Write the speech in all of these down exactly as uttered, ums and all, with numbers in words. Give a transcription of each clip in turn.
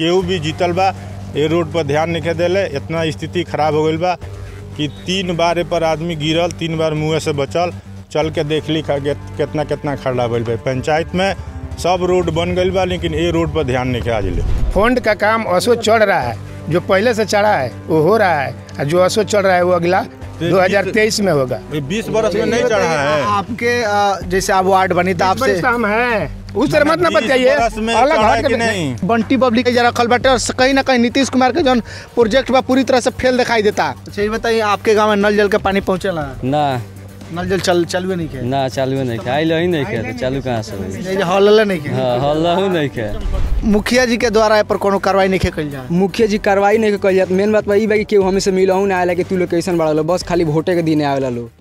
केहू भी जीतल बा ए रोड पर ध्यान नहीं देले। इतना स्थिति खराब हो गई बा कि तीन बार ए पर आदमी गिरल, तीन बार मुँह से बचल। चल के देख ली कितना कितना खड़ा भइल बा। पंचायत में सब रोड बन गई बा लेकिन ए रोड पर ध्यान नहीं आज ले। फंड का काम असो चढ़ रहा है, जो पहले से चढ़ा है वो हो रहा है, जो असो चढ़ रहा है वो अगला दो हज़ार तेईस में होगा। बीस बरस में नहीं चढ़ा है। आपके जैसे आप वार्ड बनी तो आपसे काम है उस तरह मत ना बताइए। अलग हट के नहीं बंटी पब्लिक जरा रखल बाटे और कहीं ना कहीं नीतीश कुमार के जो प्रोजेक्ट बा पूरी तरह से फेल दिखाई देता। अच्छा ये बताइए आपके गांव में नल जल के पानी पहुँचेला ना? नल जल चल चालू नहीं किया ना, चालू नहीं किया। आइल ही नहीं किया तो चालू कहाँ से होई? हल्ला नहीं किया। हां हल्ला ही नहीं किया। मुखिया जी के द्वारा ए पर कोनो कार्रवाई नहीं कइल जा। मुखिया जी कार्रवाई नहीं कइल जात। मेन बात ई बा कि केहू हमें से मिलहु ना आएला कि तू लोग कैसन बड़ा लो, बस खाली वोटे के दिन आवेला लो।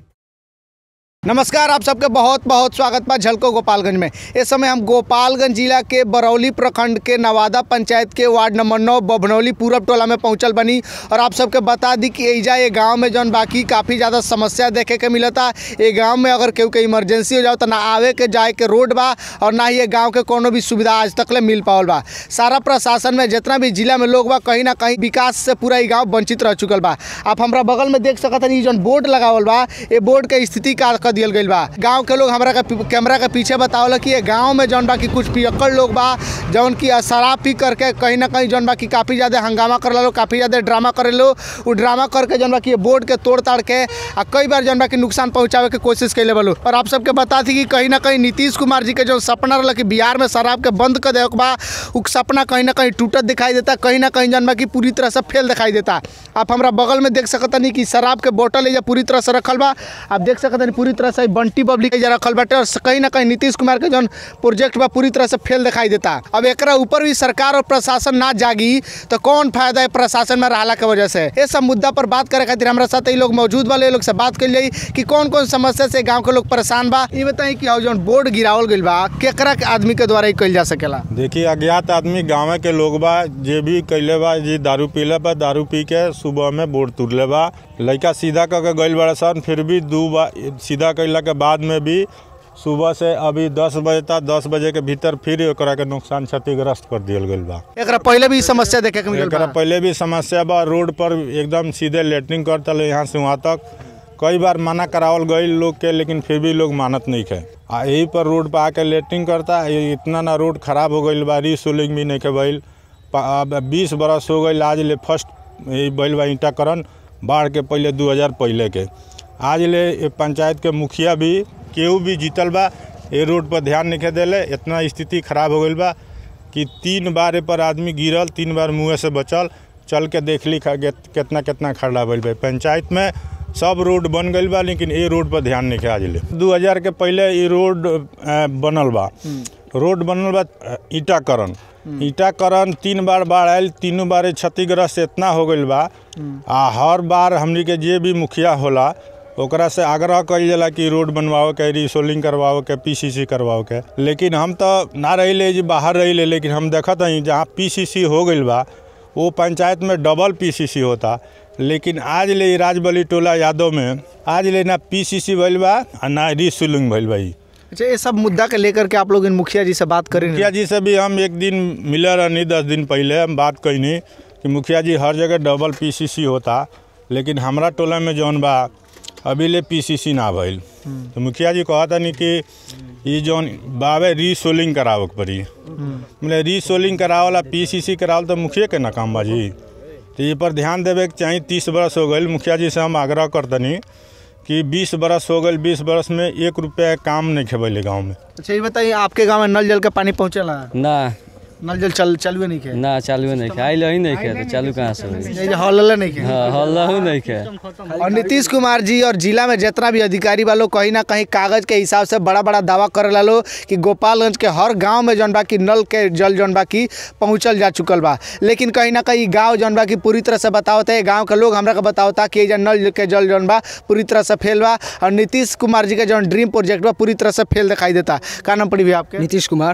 नमस्कार, आप सबके बहुत बहुत स्वागत बा झलको गोपालगंज में। इस समय हम गोपालगंज जिला के बरौली प्रखंड के नवादा पंचायत के वार्ड नंबर नौ बभनौली पूरब टोला में पहुंचल बनी और आप सबके बता दी कि एजा ये गांव में जौन बाकी काफ़ी ज़्यादा समस्या देखे के मिलता। ये गांव में अगर केहू के इमरजेंसी हो जाओ तो ना आवे के जाए के रोड बा और ना ही ये गाँव के कोनो भी सुविधा आज तक ले मिल पावल बा। सारा प्रशासन में जितना भी जिला में लोग बा कहीं ना कहीं विकास से पूरा ये गाँव वंचित रह चुकल बा। आप हमारा बगल में देख सकत हैं जौन बोर्ड लगावल बा, ये बोर्ड के स्थिति का दियल गई बा। गांव के लोग हमारा का कैमरा के पीछे बतावल कि ये गांव में जौन बाकी कुछ पियक्कड़ लोग बा जौन की शराब पी करके कहीं ना कहीं जौन बाकी काफ़ी ज़्यादा हंगामा कर लो, काफ़ी ज़्यादा ड्रामा करे लो। वो ड्रामा करके जौन बाकी बोर्ड के तोड़ ताड़ के आ कई बार जौन बाकी नुकसान पहुँचावे के कोशिश कैले बोलो। और आप सबके बता दी कि कहीं ना कहीं नीतीश कुमार जी के जो सपना रहा कि बिहार में शराब के बंद कर दे बा, वो सपना कहीं ना कहीं टूटत दिखाई देता, कहीं ना कहीं जौन बाकी पूरी तरह से फेल दिखाई देता। आप हमारा बगल में देख सकते नहीं कि शराब के बोतल एजा पूरी तरह से रखल बा। आप देख सकते नहीं पूरी तरह से बंटी पब्लिक एजा रखल बाटे और कहीं ना कहीं नीतीश कुमार के जो प्रोजेक्ट बा पूरी तरह से फेल दिखाई देता। अब एकरा ऊपर भी सरकार और प्रशासन ना जागी तो कौन फायदा है प्रशासन में रहला के वजह से। ये सब मुद्दा पर बात करे खातिर हमारे साथ ये लोग मौजूद वाले लोग से बात कर ली कि कौन कौन समस्या से गाँव के लोग परेशान बा। ये बताई कि जो बोर्ड गिरावल गई बा केकरा के आदमी के द्वारा कइल जा सकेला? देखिए अज्ञात आदमी गाँव के लोग बा जे भी कैले बा जी दारू पीले बा, दारू पी के सुबह में बोर्ड तुरले बा, लड़का सीधा करके गइल बड़ा सन। फिर भी दो बार सीधा कैला के बाद में भी सुबह से अभी दस बजे तक दस बजे के भीतर फिर एकरा के नुकसान क्षतिग्रस्त कर दियल गइल बा। एकरा पहले भी समस्या देखे के मिलल बा। एकरा पहले भी समस्या बा। रोड पर एकदम सीधे लेटरिंग करता ले यहाँ से वहाँ तक कई बार मना करावल गई लोग के, लेकिन फिर भी लोग मानत नहीं खे। आ यही पर रोड पर आके लेटरिंग करता। इतना ना रोड खराब हो गई बा, रीसोलिंग भी नहीं के भइल। अब बीस बरस हो गई आज ले फर्स्ट भइल बा ईंटाकरण बाढ़ के पहले दो हज़ार पहले के। आज ले पंचायत के मुखिया भी केहू भी जीतल बा ए रोड पर ध्यान नहीं देले। इतना स्थिति खराब हो गई बा कि तीन बार ए पर आदमी गिरल, तीन बार मुँह से बचल। चल के देख ली कितना कितना खड़ा भइल बा। पंचायत में सब रोड बन गई बा लेकिन ए रोड पर ध्यान नहीं आज ले। दो हज़ार के पहले ये रोड बनल बा, रोड बनल बा ईंटाकरण। ईंटाकरण तीन बार बाढ़ आयल, तीनों बार क्षतिग्रस्त इतना हो गई बा। आ हर बार हमनी के जे भी मुखिया होला ओकरा से आग्रह कइल जाला कि रोड बनवाओ के, रीसोलिंग करवाओ के, पीसीसी करवाओ के, लेकिन हम तो ना रही जी बाहर रही। लेकिन हम देखत हई जहाँ पीसीसी हो गई बा वो पंचायत में डबल पीसीसी होता। लेकिन आज ले राजबली टोला यादव में आज ले ना पीसीसी भइल बा ना रीसोलिंग भइल बा। अच्छा ये सब मुद्दा के लेकर के आप लोग इन मुखिया जी से बात करें? मुखिया जी से भी हम एक दिन मिले रहनी, दस दिन पहले हम बात कईनी कि मुखिया जी हर जगह डबल पीसीसी होता, लेकिन हमारा टोला में जौन बा अभी ले पीसीसी ना भइल। तो मुखिया जी कहता नहीं कि ये जौन बावे रीसोलिंग करावे के पड़ी। मतलब रीसोलिंग करावला पीसीसी करावल तो मुखिया के ना काम बा जी। तो ये पर ध्यान देवे के चाहिए। तीस बरस हो गई मुखिया जी से हम आग्रह करतनी कि बीस बरस हो गए, बीस बरस में एक रुपया काम नहीं खेबले गाँव में। अच्छा ये बताइए आपके गाँव में नल जल के पानी पहुँचेला? ना, नल जल चल चालू नहीं किया ना, चालू नहीं किया। आइल ही नहीं किया तो चालू कहाँ से होई? हल्ला नहीं किया। हां हल्ला ही नहीं किया। और नीतीश कुमार जी और जिला में जितना भी अधिकारी वालों कहीं ना कहीं कागज के हिसाब से बड़ा बड़ा दावा करे ला लो कि गोपालगंज के हर गांव में जौन बाकी नल के जल जौन बाकी पहुँचल जा चुकल बा। लेकिन कहीं ना कहीं गाँव जौन बाकी पूरी तरह से बतावता है, गाँव के लोग हमरा के बतावता कि नल के जल जौन बा पूरी तरह से फेल बा। और नीतीश कुमार जी के जौन ड्रीम प्रोजेक्ट बा पूरी तरह से फेल दिखाई देता। का नाम पड़ी भी आपके? नीतीश कुमार।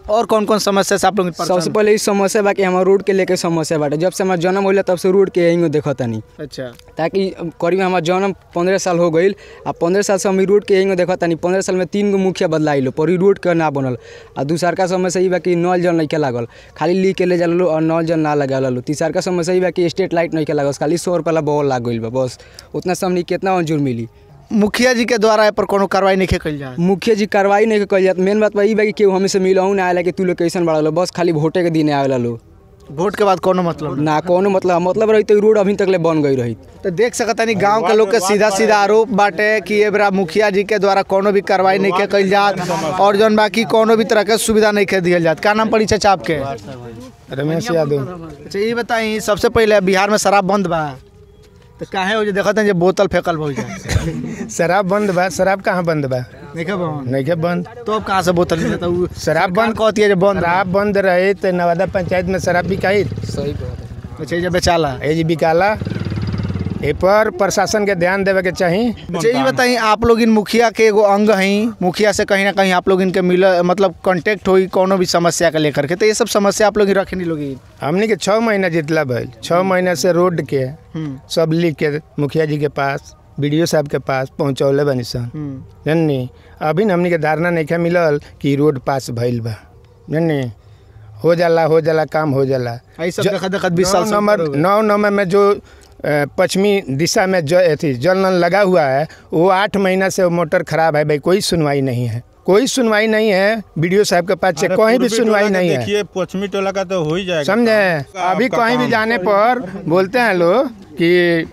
और कौन कौन समस्या से आप लोग सबसे पहले इस समस्या बा कि हमारे रोड के लेके समस्या बाटे। जब से हमारा जन्म होला तब से रोड के यहीं देखा तनी। अच्छा। ताकि करीब हमारा जन्म पंद्रह साल हो गई आ पंद्रह साल से हम रोड के यहीं देखा तनी। पंद्रह साल में तीन गो मुखिया बदलाइलो पर ई रोड के ना बनल। आ दूसर का समस्या ई बा कि नल जल नहीं के लागल, खाली ली के ले जालो और नल जल ना लगा लो। तीसर का समस्या ई बा कि स्ट्रीट लाइट नहीं के लागल, खाली सौ रुपया बॉल लाग गई बा बस। उतना से हमनी कितना मंजूर मिली। मुखिया जी के द्वारा पर कोनो कार्रवाई नहीं कल जाए। मुखिया जी कार्रवाई नहीं कल जात। मेन बात ई बा कि केहू हमें से मिलहू ना आएला कि तू लोग कैसन बड़ा लो, बस खाली वोटे के दिन आवेला लो। वोट के बाद कोनो मतलब ना कोनो मतलब मतलब रही तो रोड अभी तक ले बन गई रही। तो देख सकता नहीं गांव के लोग के सीधा सीधा आरोप बाटे कि ये बरा मुखिया जी के द्वारा कोनो भी कार्रवाई नहीं के कल जात और जौन बाकी कोनो भी तरह के सुविधा नहीं के दिया जात। का नाम पड़ी चाचा आपके? रमेश यादव। अच्छा ये बताई, सबसे पहले बिहार में शराब बंद बा तो काहे हो जे देखत हैं जे बोतल फेंकल हो जाए? शराब बंद बा? शराब कहाँ बंद बा? नहीं के बंद नहीं के बंद। तो अब कहाँ से बोतल मिलता? वो शराब बंद कहती है जे बंद। शराब बंद रहे तो नवादा पंचायत में शराब बिकाई। सही बात। अच्छा ये बेचाला ए जी बिकाला। ए पर प्रशासन के ध्यान देवे के चाहिए। अच्छा ये बताइए, आप लोग इन मुखिया के एगो अंग हैं, मुखिया से कहीं ना कहीं आप लोग इनके मिल मतलब कांटेक्ट हुई कोनो भी समस्या के लेकर के, तो ये सब समस्या आप लोग ही रखे नहीं लोग? हमने के छः महीना जितला भइल, छः महीना से रोड के सब लिख के मुखिया जी के पास, बीडीओ साहब के पास पहुँचौले बनी सन। जननी अभी हमने के धारणा नहीं के मिलल कि रोड पास भइल बा। जननी हो जाला हो जाला काम हो जाला। नौ नंबर नौ नंबर में जो पश्चिमी दिशा में जो थी जल नल लगा हुआ है वो आठ महीना से मोटर खराब है भाई, कोई सुनवाई नहीं है, कोई सुनवाई नहीं है। बीडीओ साहब के पास कोई भी सुनवाई नहीं है। देखिए पश्चिमी टोला का तो हो ही जाएगा, समझे? अभी कहीं भी जाने पर बोलते हैं लोग कि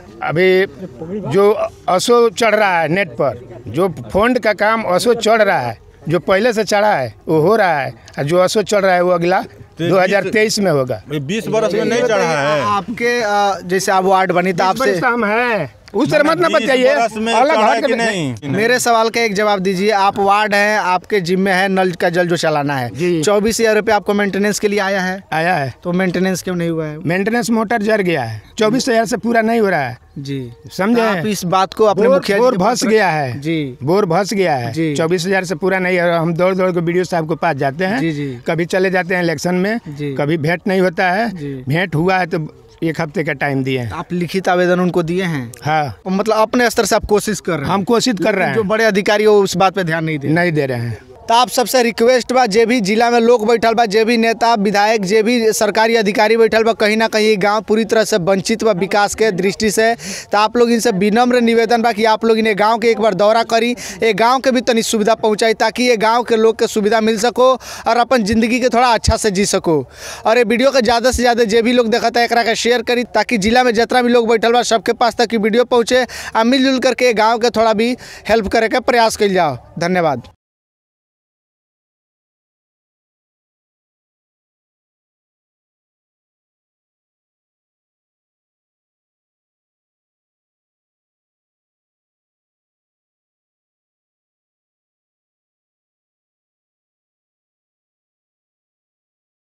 अभी जो असो चढ़ रहा है नेट पर, जो फंड का काम असो चढ़ रहा है, जो पहले से चढ़ा है वो हो रहा है, और जो असो चढ़ रहा है वो अगला दो हज़ार तेईस में होगा। बीस बरस में नहीं चढ़ा है। आपके जैसे आप वार्ड बनी तो आपसे काम है उस तरह मत ना बताइए, अलग हट के नहीं। मेरे सवाल का एक जवाब दीजिए। आप वार्ड हैं, आपके जिम्मे है नल का जल जो चलाना है, चौबीस हजार रुपये आपको मेंटेनेंस के लिए आया है आया है तो मेंटेनेंस क्यों नहीं हुआ है? मेंटेनेंस मोटर जर गया है, चौबीस हजार से पूरा नहीं हो रहा है जी, समझे? आप इस बात को अपने बोर, मुखिया बोर भस गया है जी, बोर भस गया है, चौबीस हजार से पूरा नहीं है। हम दौड़ दौड़ के बीडीओ साहब के पास जाते हैं जी जी, कभी चले जाते हैं इलेक्शन में, कभी भेंट नहीं होता है, भेंट हुआ है तो एक हफ्ते का टाइम दिए हैं। आप लिखित आवेदन उनको दिए हैं? हाँ, मतलब अपने स्तर से आप कोशिश कर रहे हैं? हम कोशिश कर रहे हैं। जो बड़े अधिकारी हो उस बात पे ध्यान नहीं दे नहीं दे रहे हैं। तो आप सबसे रिक्वेस्ट बा, जे भी जिला में लोग बैठल बा, जे भी नेता विधायक, जे भी सरकारी अधिकारी बैठल बा, कहीं ना कहीं गांव पूरी तरह से वंचित बा विकास के दृष्टि से। तो आप लोग इनसे विनम्र निवेदन बा कि आप लोग इन्हें गांव के एक बार दौरा करी, ये गांव के भी तनी सुविधा पहुंचाई ताकि ये गांव के लोग के सुविधा मिल सको और अपन ज़िंदगी के थोड़ा अच्छा से जी सको। और ये वीडियो के ज़्यादा से ज़्यादा जे भी लोग देखता है एक शेयर करी ताकि जिला में जितना भी लोग बैठल बा सबके पास तक वीडियो पहुँचे और मिलजुल करके गाँव के थोड़ा भी हेल्प करे के प्रयास कल जाओ। धन्यवाद।